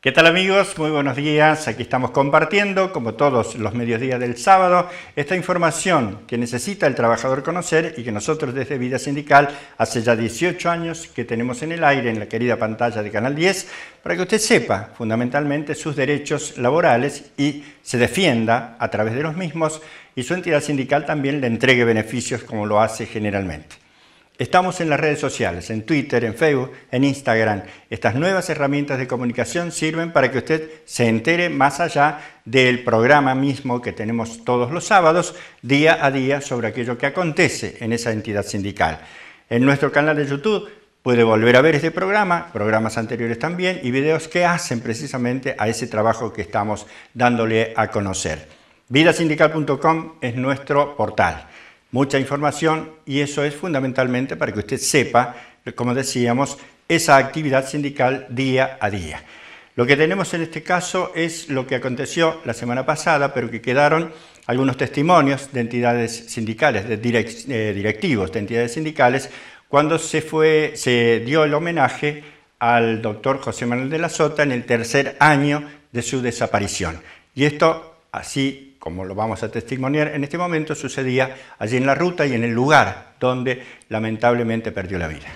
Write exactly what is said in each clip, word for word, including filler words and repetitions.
¿Qué tal amigos? Muy buenos días. Aquí estamos compartiendo, como todos los mediodías del sábado, esta información que necesita el trabajador conocer y que nosotros desde Vida Sindical hace ya dieciocho años que tenemos en el aire, en la querida pantalla de Canal diez, para que usted sepa fundamentalmente sus derechos laborales y se defienda a través de los mismos y su entidad sindical también le entregue beneficios como lo hace generalmente. Estamos en las redes sociales, en Twitter, en Facebook, en Instagram. Estas nuevas herramientas de comunicación sirven para que usted se entere más allá del programa mismo que tenemos todos los sábados, día a día, sobre aquello que acontece en esa entidad sindical. En nuestro canal de YouTube puede volver a ver este programa, programas anteriores también, y videos que hacen precisamente a ese trabajo que estamos dándole a conocer. vida sindical punto com es nuestro portal. Mucha información y eso es fundamentalmente para que usted sepa, como decíamos, esa actividad sindical día a día. Lo que tenemos en este caso es lo que aconteció la semana pasada, pero que quedaron algunos testimonios de entidades sindicales, de direct, eh, directivos de entidades sindicales, cuando se, fue, se dio el homenaje al doctor José Manuel de la Sota en el tercer año de su desaparición. Y esto, así como lo vamos a testimoniar en este momento, sucedía allí en la ruta y en el lugar donde lamentablemente perdió la vida.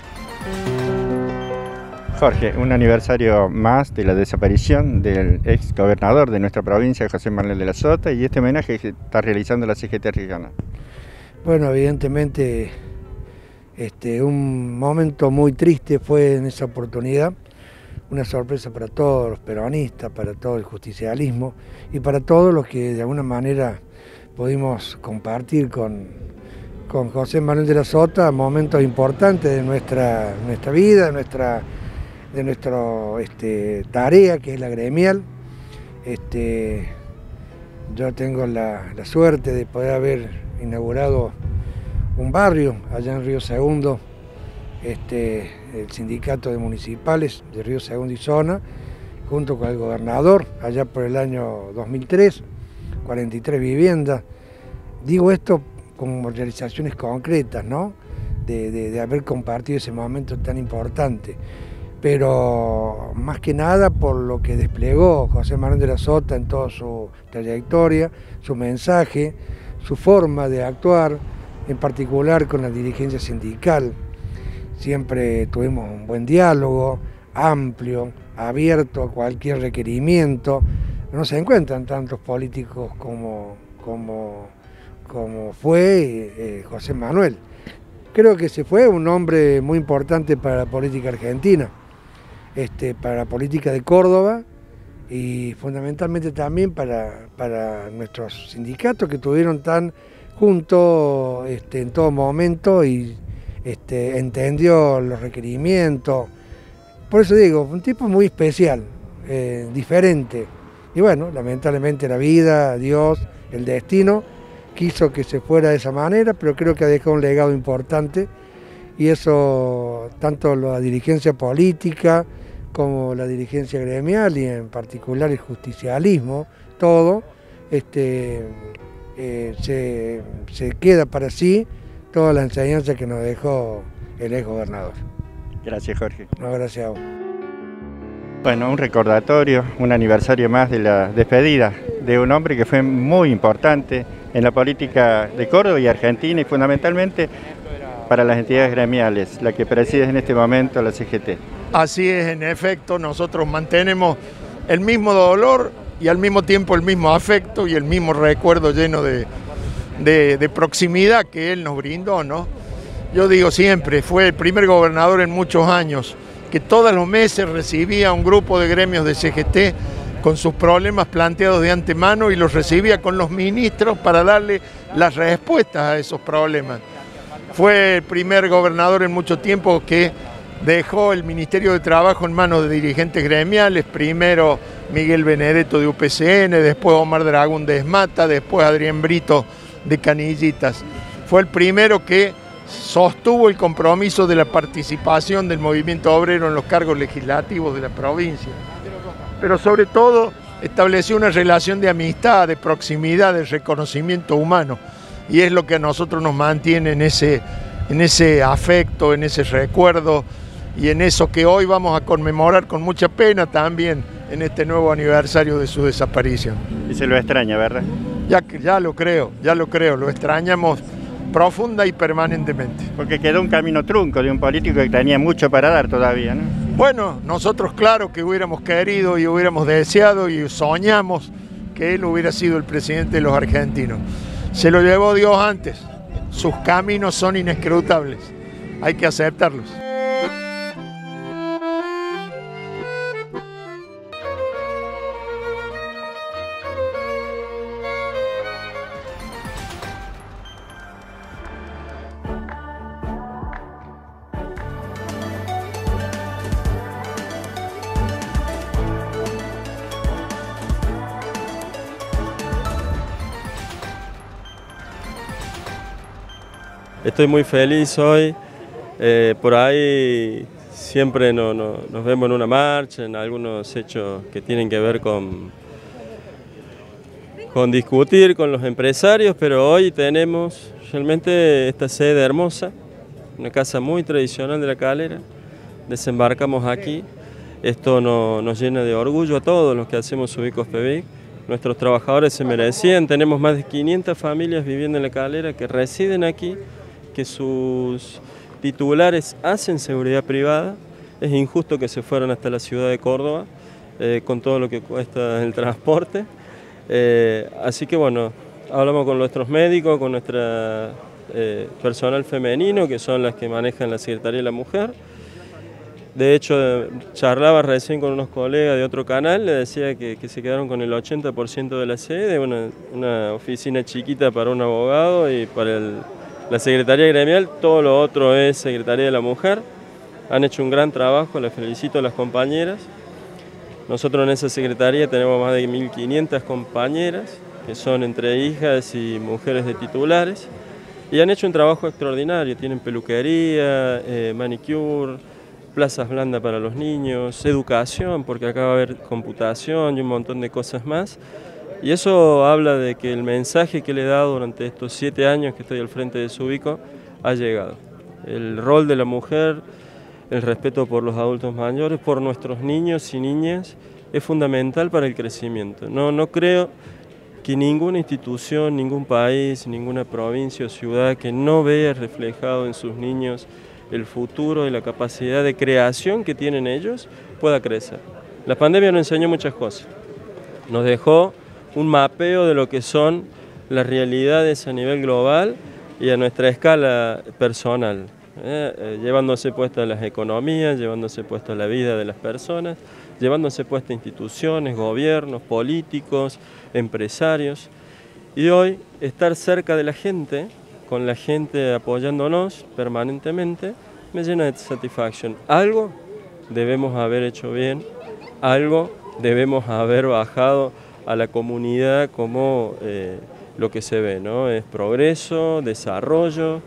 Jorge, un aniversario más de la desaparición del ex gobernador de nuestra provincia, José Manuel de la Sota, y este homenaje que está realizando la C G T regional. Bueno, evidentemente este, un momento muy triste fue en esa oportunidad. Una sorpresa para todos los peronistas, para todo el justicialismo y para todos los que de alguna manera pudimos compartir con, con José Manuel de la Sota momentos importantes de nuestra, nuestra vida, de nuestra, de nuestra este, tarea que es la gremial. Este, yo tengo la, la suerte de poder haber inaugurado un barrio allá en Río Segundo, Este, el sindicato de municipales de Río Segundo y Zona, junto con el gobernador, allá por el año dos mil tres, cuarenta y tres viviendas. Digo esto como realizaciones concretas, ¿no? De, de, de haber compartido ese momento tan importante. Pero más que nada por lo que desplegó José Manuel de la Sota en toda su trayectoria, su mensaje, su forma de actuar, en particular con la dirigencia sindical. Siempre tuvimos un buen diálogo, amplio, abierto a cualquier requerimiento. No se encuentran tantos políticos como, como, como fue eh, José Manuel. Creo que se fue un hombre muy importante para la política argentina, este, para la política de Córdoba y fundamentalmente también para, para nuestros sindicatos que estuvieron tan juntos este, en todo momento y Este, entendió los requerimientos. Por eso digo, un tipo muy especial, eh, diferente. Y bueno, lamentablemente la vida, Dios, el destino, quiso que se fuera de esa manera, pero creo que ha dejado un legado importante. Y eso, tanto la dirigencia política como la dirigencia gremial y en particular el justicialismo, todo, este, eh, se, se queda para sí toda la enseñanza que nos dejó el ex gobernador. Gracias, Jorge. No, gracias a vos. Bueno, un recordatorio, un aniversario más de la despedida de un hombre que fue muy importante en la política de Córdoba y Argentina y fundamentalmente para las entidades gremiales, la que preside en este momento la C G T. Así es, en efecto, nosotros mantenemos el mismo dolor y al mismo tiempo el mismo afecto y el mismo recuerdo lleno de De, de proximidad que él nos brindó, ¿no? Yo digo siempre, fue el primer gobernador en muchos años que todos los meses recibía un grupo de gremios de C G T con sus problemas planteados de antemano y los recibía con los ministros para darle las respuestas a esos problemas. Fue el primer gobernador en mucho tiempo que dejó el Ministerio de Trabajo en manos de dirigentes gremiales, primero Miguel Benedetto de U P C N, después Omar Dragón de Esmata, después Adrián Brito de Canillitas. Fue el primero que sostuvo el compromiso de la participación del movimiento obrero en los cargos legislativos de la provincia. Pero sobre todo estableció una relación de amistad, de proximidad, de reconocimiento humano. Y es lo que a nosotros nos mantiene en ese, en ese afecto, en ese recuerdo y en eso que hoy vamos a conmemorar con mucha pena también en este nuevo aniversario de su desaparición. Y se lo extraña, ¿verdad? Ya, ya lo creo, ya lo creo, lo extrañamos profunda y permanentemente. Porque quedó un camino trunco de un político que tenía mucho para dar todavía, ¿no? Bueno, nosotros claro que hubiéramos querido y hubiéramos deseado y soñamos que él hubiera sido el presidente de los argentinos. Se lo llevó Dios antes, sus caminos son inescrutables, hay que aceptarlos. Estoy muy feliz hoy, eh, por ahí siempre no, no, nos vemos en una marcha, en algunos hechos que tienen que ver con, con discutir con los empresarios, pero hoy tenemos realmente esta sede hermosa, una casa muy tradicional de La Calera, desembarcamos aquí, esto no, nos llena de orgullo a todos los que hacemos Ubicos P B I C. Nuestros trabajadores se merecían, tenemos más de quinientas familias viviendo en La Calera que residen aquí, que sus titulares hacen seguridad privada. Es injusto que se fueran hasta la ciudad de Córdoba eh, con todo lo que cuesta el transporte. Eh, así que bueno, hablamos con nuestros médicos, con nuestra eh, personal femenino, que son las que manejan la Secretaría de la Mujer. De hecho, charlaba recién con unos colegas de otro canal, le decía que, que se quedaron con el ochenta por ciento de la sede, una, una oficina chiquita para un abogado y para el la Secretaría Gremial, todo lo otro es Secretaría de la Mujer. Han hecho un gran trabajo, les felicito a las compañeras. Nosotros en esa Secretaría tenemos más de mil quinientas compañeras, que son entre hijas y mujeres de titulares, y han hecho un trabajo extraordinario. Tienen peluquería, eh, manicure, plazas blandas para los niños, educación, porque acá va a haber computación y un montón de cosas más. Y eso habla de que el mensaje que le he dado durante estos siete años que estoy al frente de Subico ha llegado. El rol de la mujer, el respeto por los adultos mayores, por nuestros niños y niñas, es fundamental para el crecimiento. No, no creo que ninguna institución, ningún país, ninguna provincia o ciudad que no vea reflejado en sus niños el futuro y la capacidad de creación que tienen ellos pueda crecer. La pandemia nos enseñó muchas cosas. Nos dejó un mapeo de lo que son las realidades a nivel global y a nuestra escala personal, eh, eh, llevándose puestas las economías, llevándose puesta la vida de las personas, llevándose puestas instituciones, gobiernos, políticos, empresarios. Y hoy estar cerca de la gente, con la gente apoyándonos permanentemente, me llena de satisfacción. Algo debemos haber hecho bien, algo debemos haber bajado a la comunidad como eh, lo que se ve, ¿no? Es progreso, desarrollo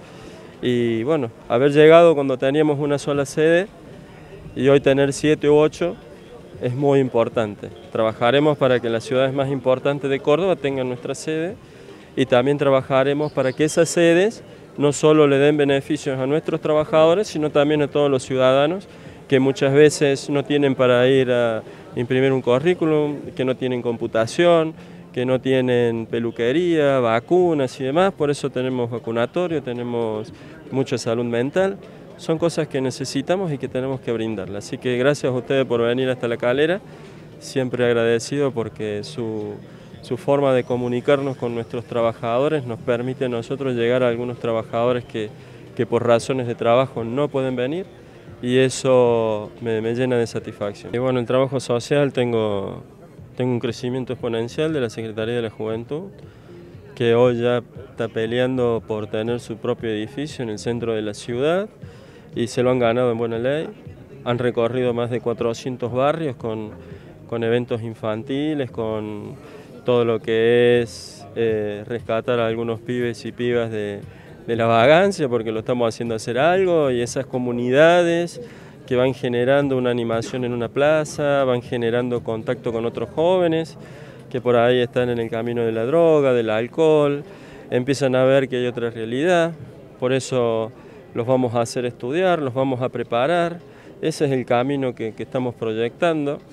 y bueno, haber llegado cuando teníamos una sola sede y hoy tener siete u ocho es muy importante. Trabajaremos para que las ciudades más importantes de Córdoba tengan nuestra sede y también trabajaremos para que esas sedes no solo le den beneficios a nuestros trabajadores, sino también a todos los ciudadanos que muchas veces no tienen para ir a imprimir un currículum, que no tienen computación, que no tienen peluquería, vacunas y demás. Por eso tenemos vacunatorio, tenemos mucha salud mental. Son cosas que necesitamos y que tenemos que brindarla. Así que gracias a ustedes por venir hasta La Calera, siempre agradecido porque su, su forma de comunicarnos con nuestros trabajadores nos permite a nosotros llegar a algunos trabajadores que, que por razones de trabajo no pueden venir. Y eso me, me llena de satisfacción. Y bueno, el trabajo social tengo, tengo un crecimiento exponencial de la Secretaría de la Juventud, que hoy ya está peleando por tener su propio edificio en el centro de la ciudad y se lo han ganado en buena ley. Han recorrido más de cuatrocientos barrios con, con eventos infantiles, con todo lo que es eh, rescatar a algunos pibes y pibas de de la vagancia, porque lo estamos haciendo hacer algo, y esas comunidades que van generando una animación en una plaza, van generando contacto con otros jóvenes que por ahí están en el camino de la droga, del alcohol, empiezan a ver que hay otra realidad, por eso los vamos a hacer estudiar, los vamos a preparar, ese es el camino que, que estamos proyectando.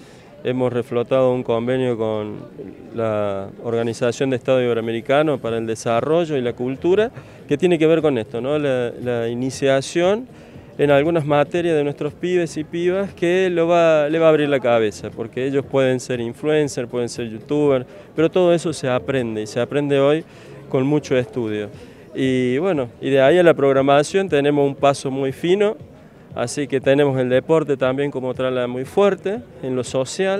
hemos reflotado un convenio con la Organización de Estado Iberoamericano para el Desarrollo y la Cultura, que tiene que ver con esto, ¿no? la, la iniciación en algunas materias de nuestros pibes y pibas que lo va, le va a abrir la cabeza, porque ellos pueden ser influencers, pueden ser youtubers, pero todo eso se aprende, y se aprende hoy con mucho estudio. Y bueno, y de ahí a la programación tenemos un paso muy fino, así que tenemos el deporte también como otra muy fuerte, en lo social,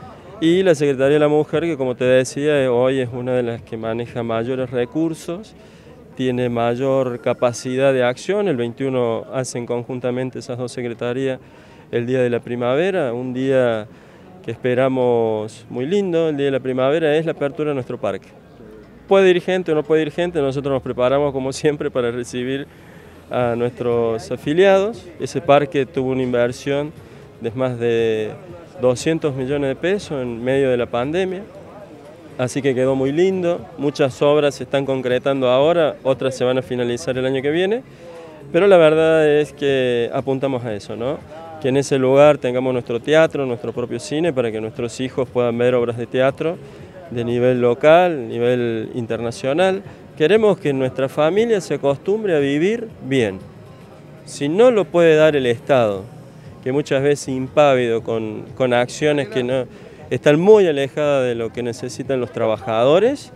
y la Secretaría de la Mujer, que como te decía, hoy es una de las que maneja mayores recursos, tiene mayor capacidad de acción. El veintiuno hacen conjuntamente esas dos secretarías el Día de la Primavera, un día que esperamos muy lindo. El Día de la Primavera es la apertura de nuestro parque. Puede ir gente o no puede ir gente, nosotros nos preparamos como siempre para recibir a nuestros afiliados. Ese parque tuvo una inversión de más de doscientos millones de pesos en medio de la pandemia. Así que quedó muy lindo, muchas obras se están concretando ahora, otras se van a finalizar el año que viene, pero la verdad es que apuntamos a eso, ¿no? Que en ese lugar tengamos nuestro teatro, nuestro propio cine, para que nuestros hijos puedan ver obras de teatro de nivel local, nivel internacional. Queremos que nuestra familia se acostumbre a vivir bien. Si no lo puede dar el Estado, que muchas veces impávido con, con acciones que no... están muy alejadas de lo que necesitan los trabajadores,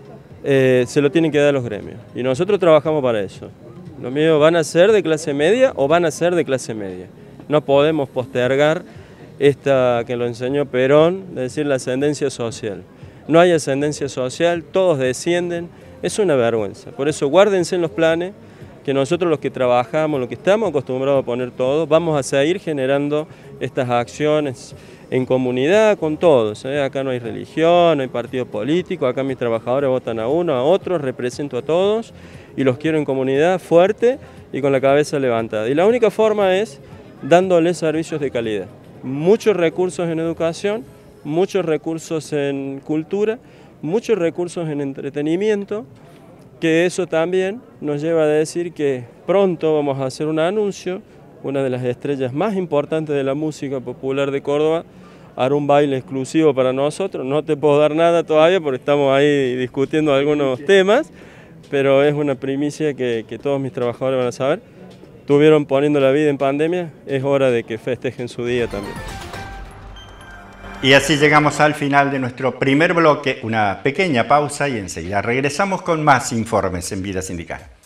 eh, se lo tienen que dar los gremios. Y nosotros trabajamos para eso. Los míos van a ser de clase media o van a ser de clase media. No podemos postergar esta que lo enseñó Perón, es decir, la ascendencia social. No hay ascendencia social, todos descienden, es una vergüenza. Por eso guárdense en los planes, que nosotros los que trabajamos, los que estamos acostumbrados a poner todo, vamos a seguir generando estas acciones en comunidad con todos, ¿eh? Acá no hay religión, no hay partido político, acá mis trabajadores votan a uno, a otro, represento a todos y los quiero en comunidad fuerte y con la cabeza levantada. Y la única forma es dándoles servicios de calidad. Muchos recursos en educación, muchos recursos en cultura, muchos recursos en entretenimiento, que eso también nos lleva a decir que pronto vamos a hacer un anuncio. Una de las estrellas más importantes de la música popular de Córdoba hará un baile exclusivo para nosotros. No te puedo dar nada todavía porque estamos ahí discutiendo algunos temas, pero es una primicia que, que todos mis trabajadores van a saber. Estuvieron poniendo la vida en pandemia, es hora de que festejen su día también. Y así llegamos al final de nuestro primer bloque, una pequeña pausa y enseguida regresamos con más informes en Vida Sindical.